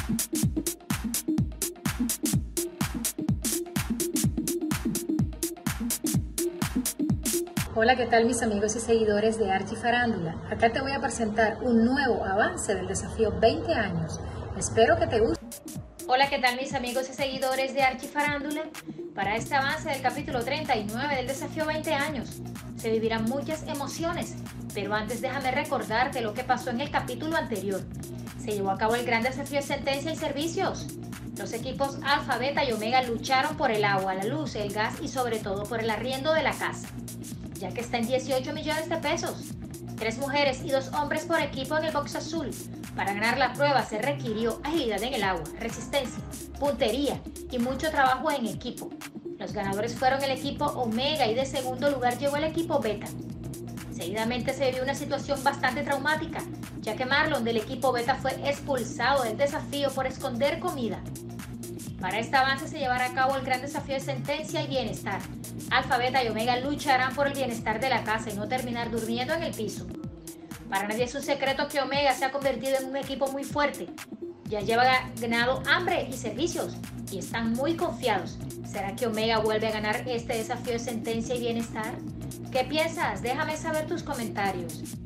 Hola, ¿qué tal mis amigos y seguidores de Archifarándula? Acá te voy a presentar un nuevo avance del desafío 20 años. Espero que te guste. Hola, ¿qué tal mis amigos y seguidores de Archifarándula? Para este avance del capítulo 39 del desafío 20 años, se vivirán muchas emociones, pero antes déjame recordarte lo que pasó en el capítulo anterior. Se llevó a cabo el gran desafío de sentencia y servicios. Los equipos Alfa, Beta y Omega lucharon por el agua, la luz, el gas y sobre todo por el arriendo de la casa, ya que está en 18 millones de pesos. 3 mujeres y 2 hombres por equipo en el box azul. Para ganar la prueba se requirió agilidad en el agua, resistencia, puntería y mucho trabajo en equipo. Los ganadores fueron el equipo Omega y de segundo lugar llegó el equipo Beta. Seguidamente se vivió una situación bastante traumática, ya que Marlon del equipo Beta fue expulsado del desafío por esconder comida. Para este avance se llevará a cabo el gran desafío de sentencia y bienestar. Alfa, Beta y Omega lucharán por el bienestar de la casa y no terminar durmiendo en el piso. Para nadie es un secreto que Omega se ha convertido en un equipo muy fuerte. Ya lleva ganado hambre y servicios y están muy confiados. ¿Será que Omega vuelve a ganar este desafío de sentencia y bienestar? ¿Qué piensas? Déjame saber tus comentarios.